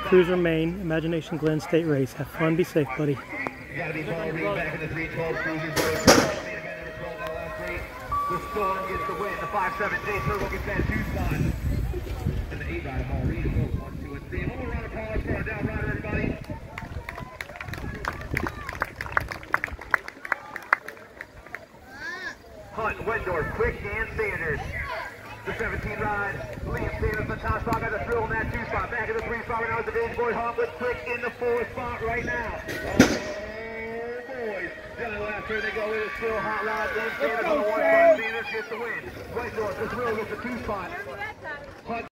Cruiser, Maine, Imagination Glen State Race. Have fun, be safe, buddy. You gotta be ball read back in the 312 Cruisers. The Storm gets the win. The 5-7 J Turbo gets that 2 spot. And the 8 rider ball read is 1, 2, and 3. One more round of applause for our down rider, everybody. Hunt, Wendorf, Quick, and Sanders. The 17 ride, Liam Sanders, the top spot, got the thrill in that 2 spot. Back in the 3 spot right now is the Days Boy Hunt with Quick in the 4 spot right now. Oh, boys. Down the last turn they go in, it's still hot rod. Liam Sanders on the 1 spot. Sanders gets the win. Wendorf, the thrill gets the 2 spot. Hunt